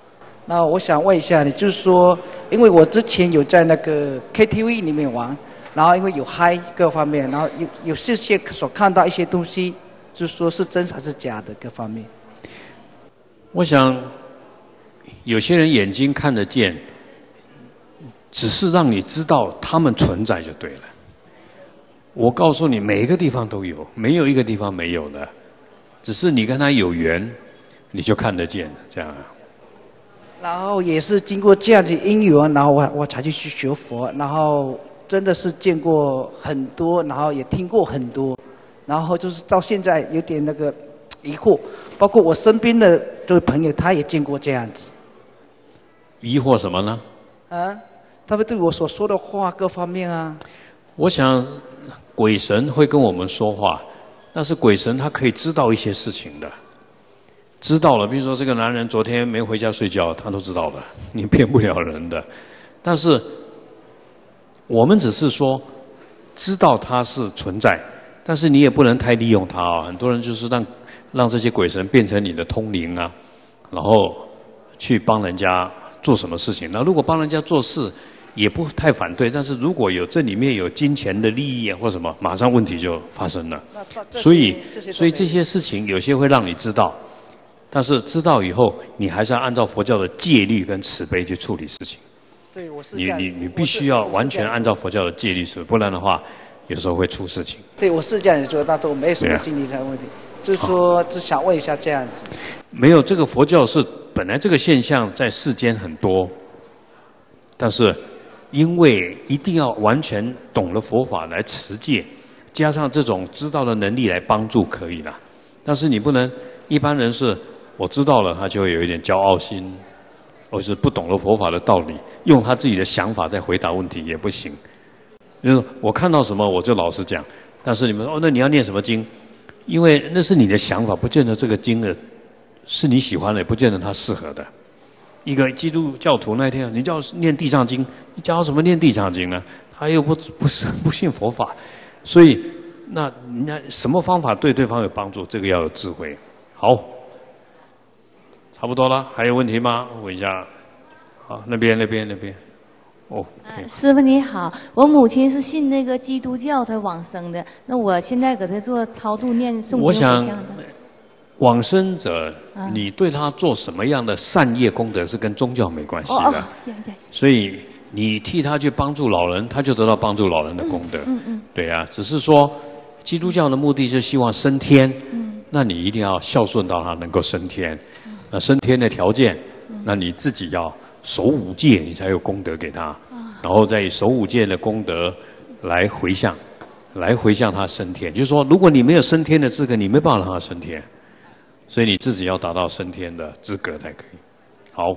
那我想问一下你，就是说，因为我之前有在那个 K T V 里面玩，然后因为有嗨各方面，然后有有视线所看到一些东西，就是说是真还是假的各方面。 我想，有些人眼睛看得见，只是让你知道他们存在就对了。我告诉你，每一个地方都有，没有一个地方没有的，只是你跟他有缘，你就看得见这样。 然后也是经过这样子因缘，然后我我才去去学佛，然后真的是见过很多，然后也听过很多，然后就是到现在有点那个疑惑，包括我身边的这位朋友，他也见过这样子。 疑惑什么呢？ 啊，他们对我所说的话各方面啊。 我想，鬼神会跟我们说话，但是鬼神他可以知道一些事情的，知道了，比如说这个男人昨天没回家睡觉，他都知道的，你骗不了人的。但是我们只是说知道他是存在，但是你也不能太利用他啊。很多人就是让让这些鬼神变成你的通灵啊，然后去帮人家做什么事情。那如果帮人家做事，也不太反对，但是如果有这里面有金钱的利益啊或什么，马上问题就发生了。所以，所以这些事情有些会让你知道，但是知道以后，你还是要按照佛教的戒律跟慈悲去处理事情。 对，我是你你你必须要完全按照佛教的戒律处理，不然的话，有时候会出事情。 对，我是这样子做，但是我没什么经济上的问题，就是说只想问一下这样子。 没有，这个佛教是本来这个现象在世间很多，但是因为一定要完全懂了佛法来持戒，加上这种知道的能力来帮助可以啦。但是你不能，一般人是我知道了，他就会有一点骄傲心，或是不懂了佛法的道理，用他自己的想法在回答问题也不行。就是我看到什么我就老实讲，但是你们说哦，那你要念什么经？因为那是你的想法，不见得这个经的是你喜欢的，也不见得它适合的。一个基督教徒那天，你叫念地藏经，你教什么念地藏经呢？他又不不是不信佛法，所以那那什么方法对对方有帮助？这个要有智慧。好，差不多了，还有问题吗？问一下。好，那边那边那边。哦、 呃，师父你好，我母亲是信那个基督教，她往生的。那我现在给她做超度念诵经回向的。 往生者，你对他做什么样的善业功德是跟宗教没关系的， 哦哦对对， 所以你替他去帮助老人，他就得到帮助老人的功德。 嗯嗯， 对啊，只是说基督教的目的是希望升天，嗯，那你一定要孝顺到他能够升天。嗯、那升天的条件，嗯、那你自己要守五戒，你才有功德给他，嗯、然后再以守五戒的功德来回向，来回向他升天。就是说，如果你没有升天的资格，你没办法让他升天。所以你自己要达到升天的资格才可以。好。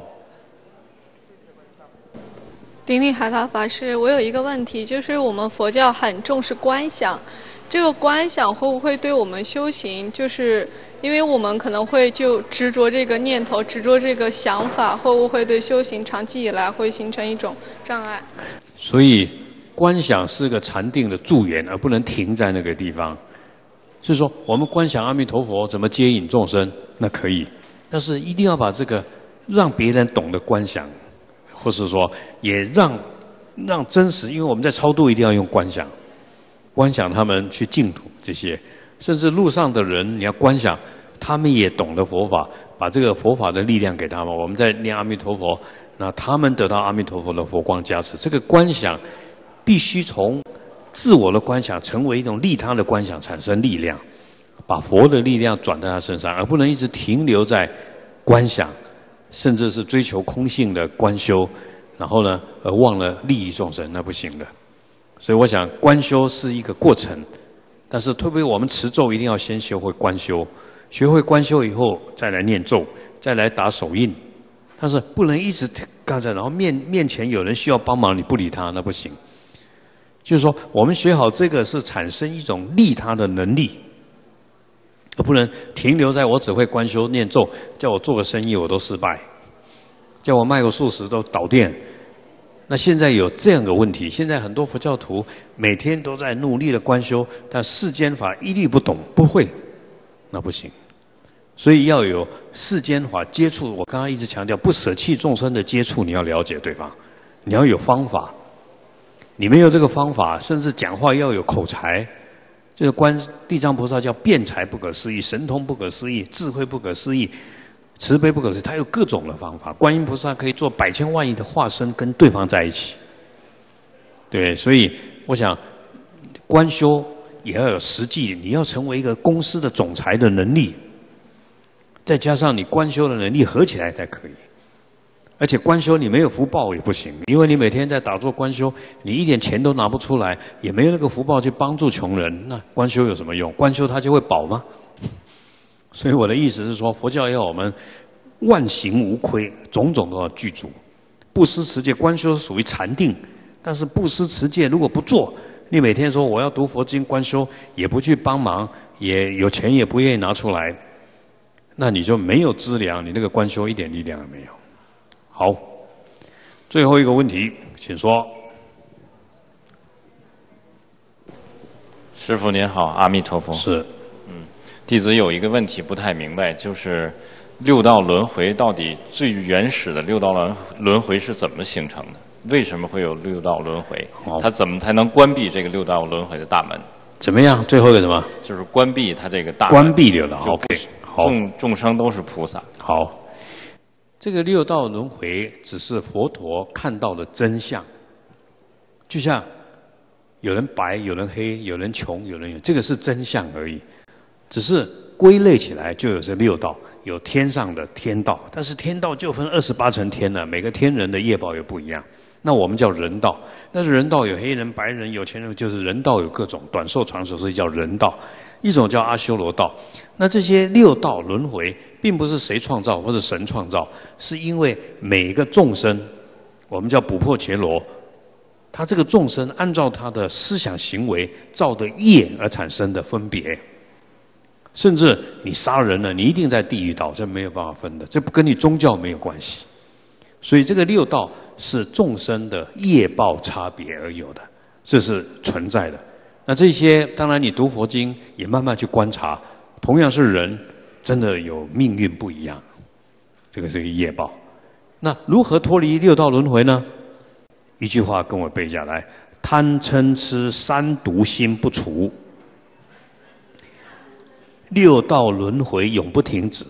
顶礼海涛法师，我有一个问题，就是我们佛教很重视观想，这个观想会不会对我们修行，就是因为我们可能会就执着这个念头，执着这个想法，会不会对修行长期以来会形成一种障碍？ 所以观想是个禅定的助缘，而不能停在那个地方。就是说，我们观想阿弥陀佛怎么接引众生，那可以，但是一定要把这个让别人懂得观想，或是说也让让真实，因为我们在超度一定要用观想，观想他们去净土这些，甚至路上的人你要观想，他们也懂得佛法，把这个佛法的力量给他们。我们在念阿弥陀佛，那他们得到阿弥陀佛的佛光加持。这个观想必须从自我的观想成为一种利他的观想，产生力量，把佛的力量转在他身上，而不能一直停留在观想，甚至是追求空性的观修，然后呢，而忘了利益众生，那不行的。所以我想，观修是一个过程，但是特别我们持咒一定要先学会观修，学会观修以后再来念咒，再来打手印，但是不能一直刚才，然后面面前有人需要帮忙，你不理他，那不行。就是说，我们学好这个是产生一种利他的能力，而不能停留在我只会观修念咒，叫我做个生意我都失败，叫我卖个素食都倒店。那现在有这样的问题，现在很多佛教徒每天都在努力的观修，但世间法一律不懂不会，那不行。 所以要有世间法接触。我刚刚一直强调，不舍弃众生的接触，你要了解对方，你要有方法。你没有这个方法，甚至讲话要有口才。这个观地藏菩萨叫辩才不可思议，神通不可思议，智慧不可思议，慈悲不可思议，他有各种的方法。观音菩萨可以做百千万亿的化身跟对方在一起。对，所以我想观修也要有实际，你要成为一个公司的总裁的能力，再加上你观修的能力合起来才可以。而且观修你没有福报也不行，因为你每天在打坐观修，你一点钱都拿不出来，也没有那个福报去帮助穷人，那观修有什么用？观修它就会饱吗？所以我的意思是说，佛教要我们万行无亏，种种都要具足。布施持戒，观修属于禅定，但是布施持戒如果不做，你每天说我要读佛经观修，也不去帮忙，也有钱也不愿意拿出来，那你就没有资粮，你那个观修一点力量也没有。好，最后一个问题，请说。 师父您好，阿弥陀佛。 是， 嗯，弟子有一个问题不太明白，就是六道轮回到底最原始的六道轮轮回是怎么形成的？为什么会有六道轮回？它怎么才能关闭这个六道轮回的大门？ 怎么样？最后一个什么？ 就是关闭它这个大门。 关闭六道 ，OK， 好。 众众生都是菩萨。 好。这个六道轮回只是佛陀看到的真相，就像有人白，有人黑，有人穷，有人有，这个是真相而已。只是归类起来就有这六道，有天上的天道，但是天道就分二十八层天了，每个天人的业报也不一样。那我们叫人道，但是人道有黑人、白人、有钱人，就是人道有各种，短寿、长寿，所以叫人道。一种叫阿修罗道。那这些六道轮回，并不是谁创造或者神创造，是因为每个众生，我们叫补破伽罗，他这个众生按照他的思想行为造的业而产生的分别。甚至你杀人了，你一定在地狱道，这没有办法分的，这跟你宗教没有关系。所以这个六道是众生的业报差别而有的，这是存在的。那这些当然你读佛经也慢慢去观察，同样是人，真的有命运不一样，这个是一个业报。那如何脱离六道轮回呢？一句话跟我背下来：贪嗔痴三毒心不除，六道轮回永不停止。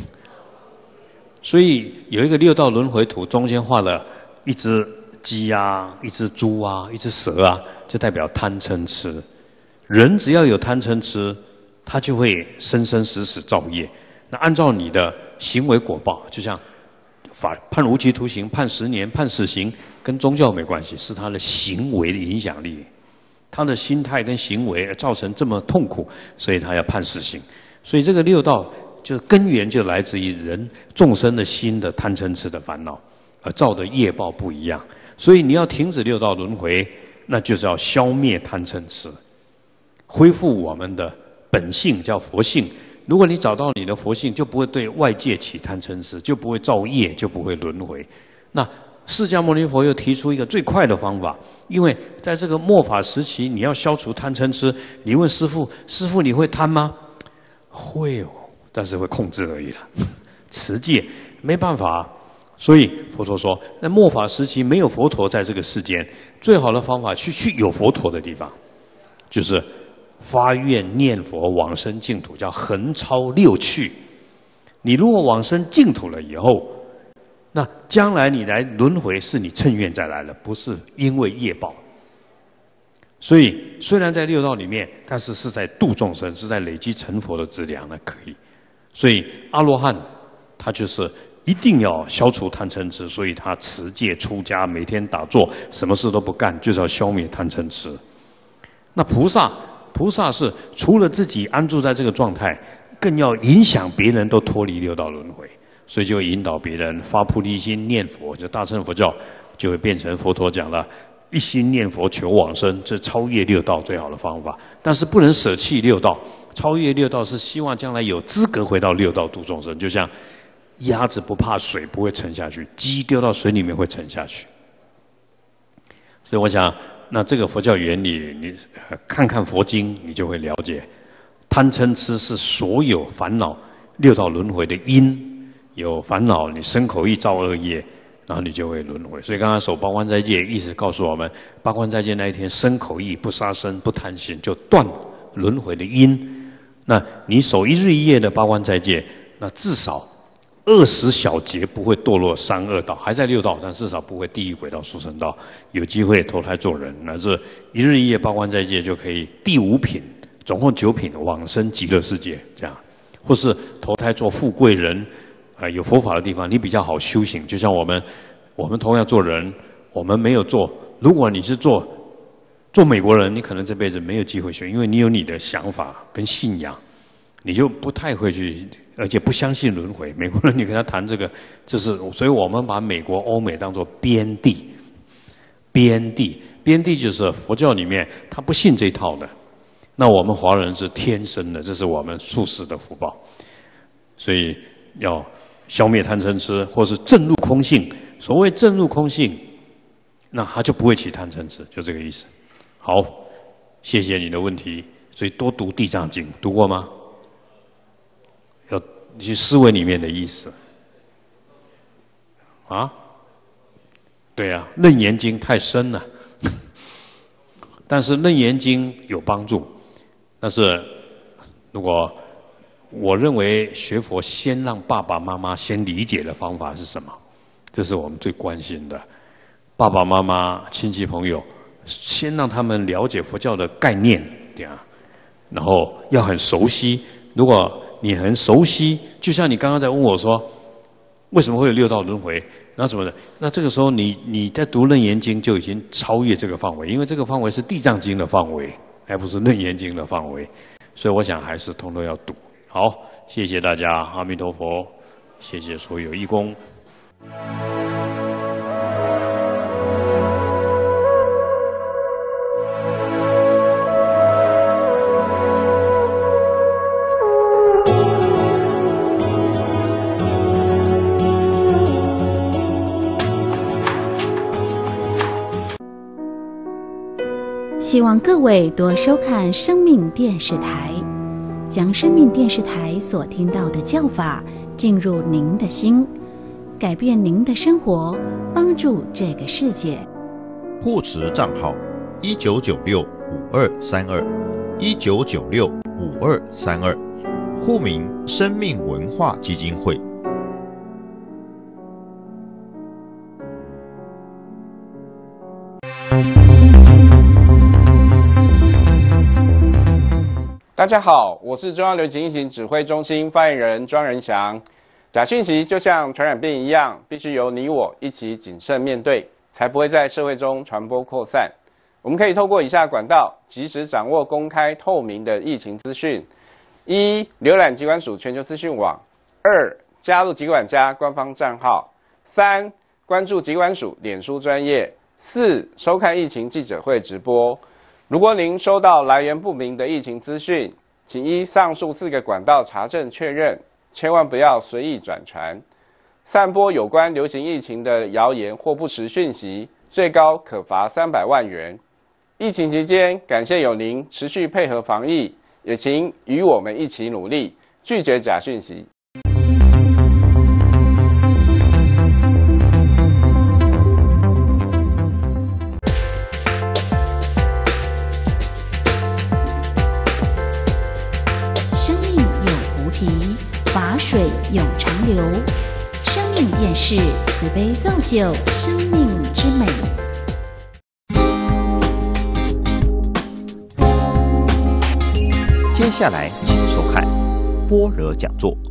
所以有一个六道轮回图，中间画了一只鸡啊，一只猪啊，一只蛇啊，就代表贪嗔痴。人只要有贪嗔痴，他就会生生死死造业。那按照你的行为果报，就像法判无期徒刑、判十年、判死刑，跟宗教没关系，是他的行为的影响力，他的心态跟行为造成这么痛苦，所以他要判死刑。所以这个六道就根源就来自于人众生的心的贪嗔痴的烦恼，而造的业报不一样。所以你要停止六道轮回，那就是要消灭贪嗔痴，恢复我们的本性，叫佛性。如果你找到你的佛性，就不会对外界起贪嗔痴，就不会造业，就不会轮回。那释迦牟尼佛又提出一个最快的方法，因为在这个末法时期，你要消除贪嗔痴，你问师父，师父你会贪吗？会哦，但是会控制而已了。持戒没办法，所以佛陀说，在末法时期没有佛陀在这个世间，最好的方法去去有佛陀的地方，就是发愿念佛往生净土，叫横超六趣。你如果往生净土了以后，那将来你来轮回是你趁愿再来了，不是因为业报。所以虽然在六道里面，但是是在度众生，是在累积成佛的资粮呢，可以。所以阿罗汉他就是一定要消除贪嗔痴，所以他持戒出家，每天打坐，什么事都不干，就是要消灭贪嗔痴。那菩萨，菩萨是除了自己安住在这个状态，更要影响别人都脱离六道轮回，所以就会引导别人发菩提心念佛，就大乘佛教就会变成佛陀讲了，一心念佛求往生，这超越六道最好的方法。但是不能舍弃六道，超越六道是希望将来有资格回到六道度众生。就像鸭子不怕水，不会沉下去；鸡丢到水里面会沉下去。所以我想，那这个佛教原理，你看看佛经，你就会了解，贪嗔痴是所有烦恼六道轮回的因，有烦恼，你身口意造恶业，然后你就会轮回。所以刚刚守八关斋戒，意思告诉我们，八关斋戒那一天，身口意不杀生、不贪心，就断轮回的因。那你守一日一夜的八关斋戒，那至少二十小节不会堕落三恶道，还在六道，但至少不会地狱、鬼道、畜生道，有机会投胎做人。那这一日一夜八关斋戒就可以第五品，总共九品往生极乐世界，这样，或是投胎做富贵人，啊、呃，有佛法的地方，你比较好修行。就像我们，我们同样做人，我们没有做，如果你是做做美国人，你可能这辈子没有机会学，因为你有你的想法跟信仰，你就不太会去。而且不相信轮回，美国人你跟他谈这个，这是所以我们把美国、欧美当作边地，边地，边地就是佛教里面他不信这一套的。那我们华人是天生的，这是我们宿世的福报，所以要消灭贪嗔痴，或是证入空性。所谓证入空性，那他就不会起贪嗔痴，就这个意思。好，谢谢你的问题。所以多读《地藏经》，读过吗？要去思维里面的意思啊？对啊，《楞严经》太深了，但是《楞严经》有帮助。但是如果我认为学佛先让爸爸妈妈先理解的方法是什么？这是我们最关心的。爸爸妈妈、亲戚朋友，先让他们了解佛教的概念，对啊，然后要很熟悉。如果你很熟悉，就像你刚刚在问我说，为什么会有六道轮回？那什么的？那这个时候你你在读《楞严经》就已经超越这个范围，因为这个范围是《地藏经》的范围，还不是《楞严经》的范围。所以我想还是通通要读。好，谢谢大家，阿弥陀佛，谢谢所有义工。 希望各位多收看生命电视台，将生命电视台所听到的教法进入您的心，改变您的生活，帮助这个世界。 护持账号一九九六五二三二一九九六五二三二，户名生命文化基金会。 大家好，我是中央流行疫情指挥中心发言人庄仁祥。假讯息就像传染病一样，必须由你我一起谨慎面对，才不会在社会中传播扩散。我们可以透过以下管道，及时掌握公开透明的疫情资讯：一、浏览疾管署全球资讯网；二、加入疾管家官方账号；三、关注疾管署脸书专页；四、收看疫情记者会直播。如果您收到来源不明的疫情资讯，请依上述四个管道查证确认，千万不要随意转传。散播有关流行疫情的谣言或不实讯息，最高可罚三百万元。疫情期间，感谢有您持续配合防疫，也请与我们一起努力，拒绝假讯息。 法水永长流，生命电视慈悲造就生命之美。 接下来请收看般若讲座。